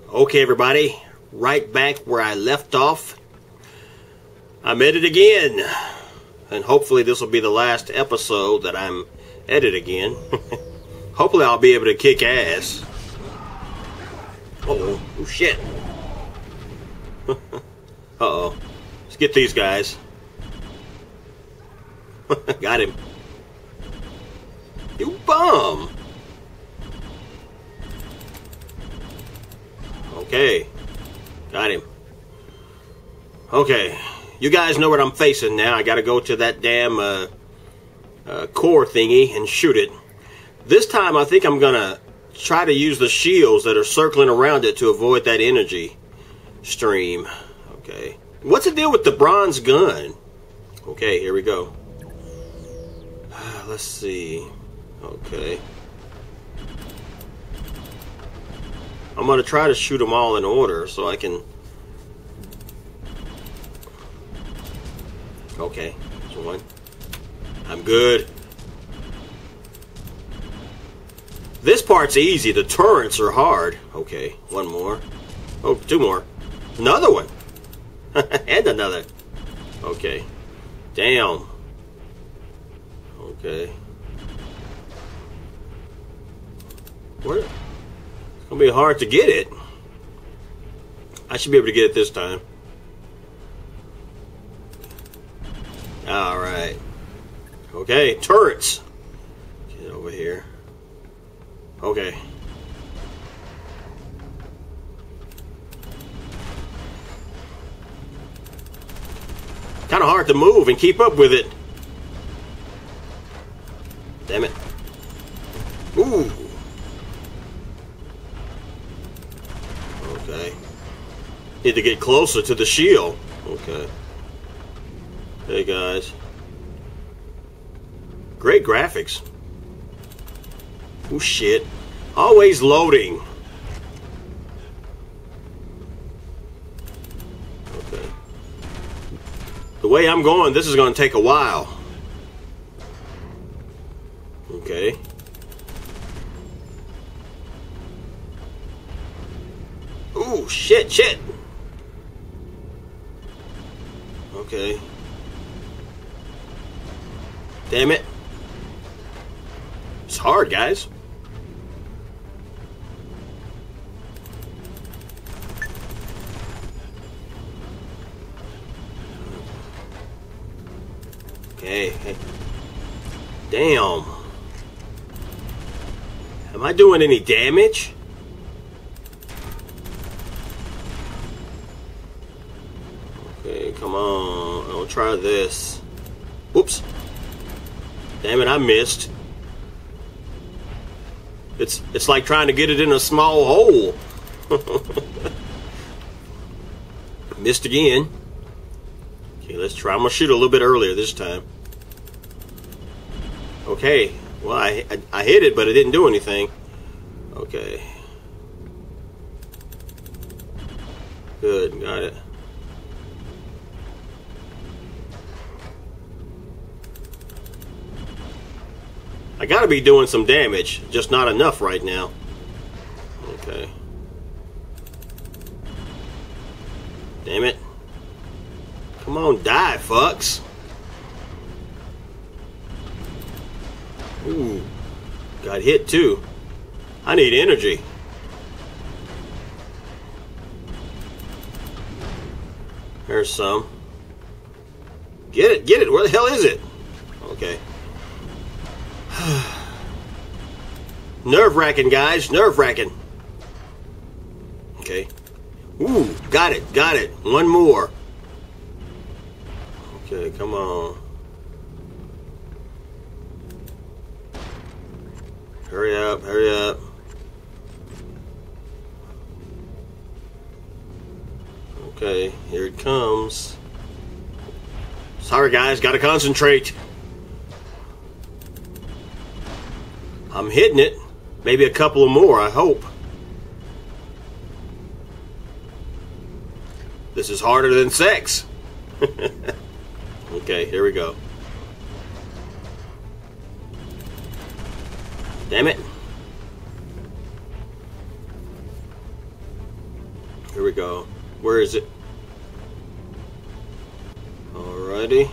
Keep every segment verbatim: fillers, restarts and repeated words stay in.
Okay, everybody, right back where I left off. I'm at it again, and hopefully this will be the last episode that I'm at it again. Hopefully I'll be able to kick ass. Uh-oh, oh shit. Uh-oh, let's get these guys. Got him. You bum! Okay, got him. Okay, you guys know what I'm facing now. I gotta go to that damn uh, uh, core thingy and shoot it. This time I think I'm gonna try to use the shields that are circling around it to avoid that energy stream. Okay, what's the deal with the bronze gun? Okay, here we go. Let's see. Okay. I'm going to try to shoot them all in order so I can... Okay, there's one. I'm good. This part's easy. The turrets are hard. Okay, one more. Oh, two more. Another one. And another. Okay. Damn. Okay. Where? It's gonna be hard to get it. I should be able to get it this time. Alright. Okay, turrets. Get over here. Okay. Kind of hard to move and keep up with it. Damn it. Ooh. Okay. Need to get closer to the shield. Okay. Hey guys. Great graphics. Oh shit. Always loading. Okay. The way I'm going, this is going to take a while. Okay. Ooh, shit, shit. Okay. Damn it. It's hard, guys. Okay. Damn. Am I doing any damage? Okay, come on. I'll try this. Whoops. Damn it, I missed. It's it's like trying to get it in a small hole. Missed again. Okay, let's try. I'm gonna shoot a little bit earlier this time. Okay. Well, I, I, I hit it, but it didn't do anything. Okay. Good, got it. I gotta be doing some damage, just not enough right now. Okay. Damn it. Come on, die, fucks. Ooh, got hit too. I need energy. There's some. Get it, get it. Where the hell is it? Okay. Nerve-wracking, guys. Nerve-wracking. Okay. Ooh, got it, got it. One more. Okay, come on. Hurry up, hurry up. Okay, here it comes. Sorry guys, gotta concentrate. I'm hitting it. Maybe a couple of more, I hope. This is harder than sex. Okay, here we go. Damn it. we go. Where is it? Alrighty.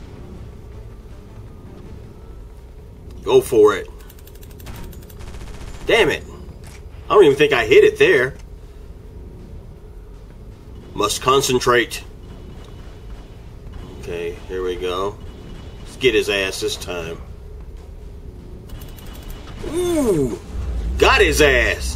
Go for it. Damn it. I don't even think I hit it there. Must concentrate. Okay, here we go. Let's get his ass this time. Ooh! Got his ass!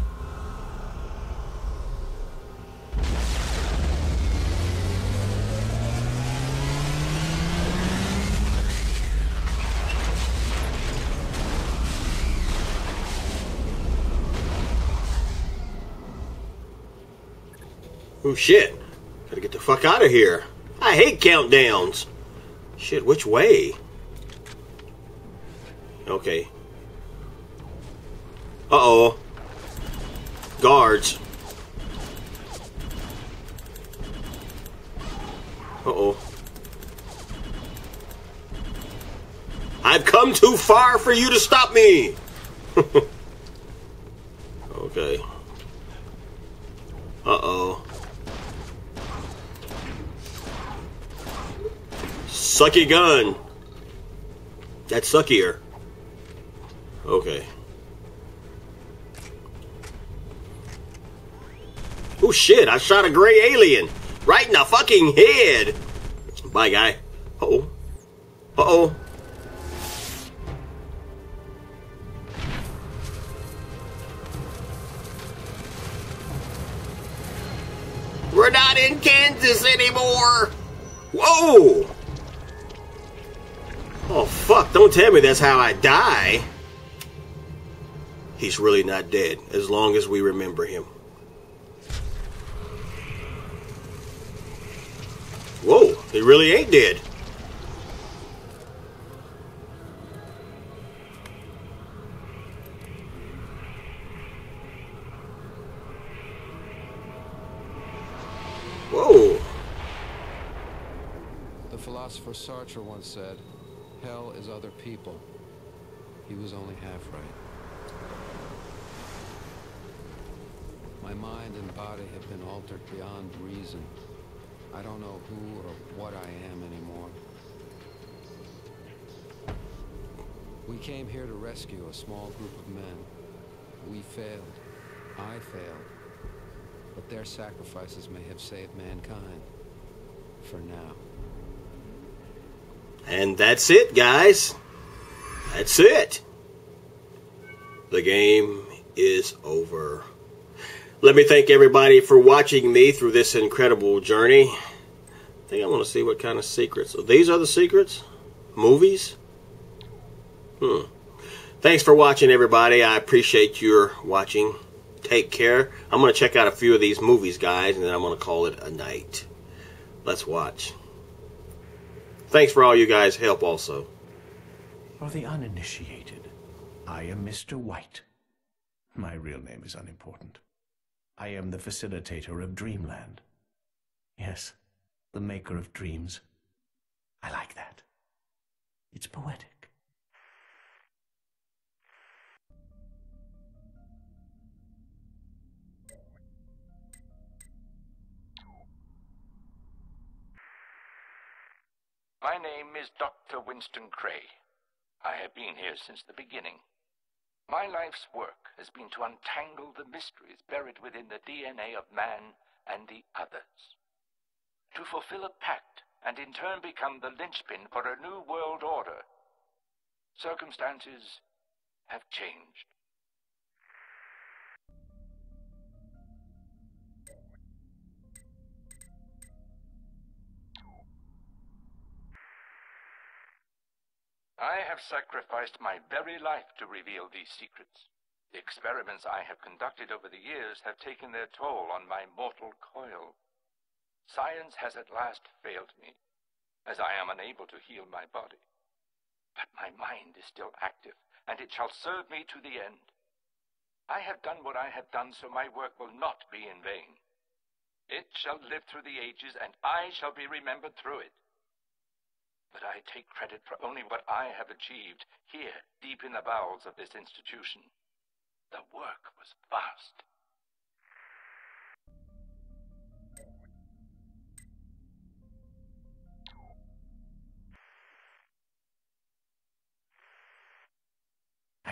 Oh shit. Gotta get the fuck out of here. I hate countdowns. Shit, which way? Okay. Uh-oh. Guards. Uh-oh. I've come too far for you to stop me. Okay. Uh-oh. Sucky gun. That's suckier. Okay. Oh shit, I shot a gray alien right in the fucking head. Bye, guy. Uh-oh. Uh-oh. We're not in Kansas anymore. Whoa. Oh, fuck. Don't tell me that's how I die. He's really not dead, as long as we remember him. Whoa, he really ain't dead. Whoa. The philosopher Sartre once said, hell is other people. He was only half right. My mind and body have been altered beyond reason. I don't know who or what I am anymore. We came here to rescue a small group of men. We failed. I failed. But their sacrifices may have saved mankind. For now. And that's it, guys. That's it. The game is over. Let me thank everybody for watching me through this incredible journey. I think I want to see what kind of secrets. So these are the secrets? Movies? Hmm. Thanks for watching, everybody. I appreciate your watching. Take care. I'm going to check out a few of these movies, guys, and then I'm going to call it a night. Let's watch. Thanks for all you guys' help also. For the uninitiated, I am Mister White. My real name is unimportant. I am the facilitator of Dreamland. Yes, the maker of dreams. I like that. It's poetic. My name is Doctor Winston Cray. I have been here since the beginning. My life's work has been to untangle the mysteries buried within the D N A of man and the others. To fulfill a pact and in turn become the linchpin for a new world order. Circumstances have changed. I have sacrificed my very life to reveal these secrets. The experiments I have conducted over the years have taken their toll on my mortal coil. Science has at last failed me, as I am unable to heal my body. But my mind is still active, and it shall serve me to the end. I have done what I have done, so my work will not be in vain. It shall live through the ages, and I shall be remembered through it. But I take credit for only what I have achieved here, deep in the bowels of this institution. The work was vast.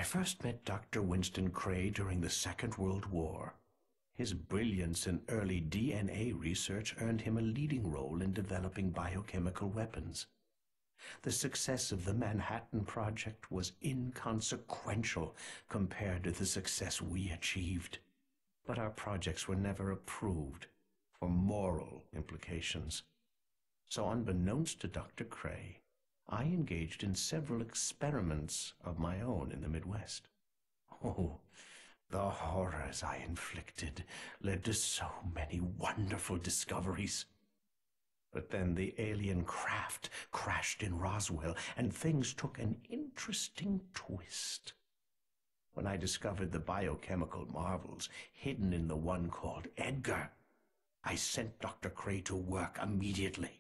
first met Doctor Winston Cray during the Second World War. His brilliance in early D N A research earned him a leading role in developing biochemical weapons. The success of the Manhattan Project was inconsequential compared to the success we achieved. But our projects were never approved for moral implications. So unbeknownst to Doctor Cray, I engaged in several experiments of my own in the Midwest. Oh, the horrors I inflicted led to so many wonderful discoveries. But then the alien craft crashed in Roswell, and things took an interesting twist. When I discovered the biochemical marvels hidden in the one called Edgar, I sent Doctor Cray to work immediately.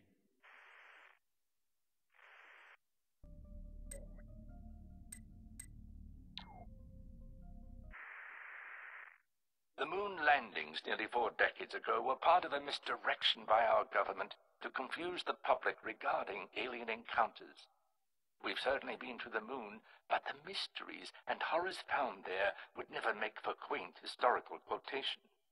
The moon landings nearly four decades ago were part of a misdirection by our government to confuse the public regarding alien encounters. We've certainly been to the moon, but the mysteries and horrors found there would never make for quaint historical quotation.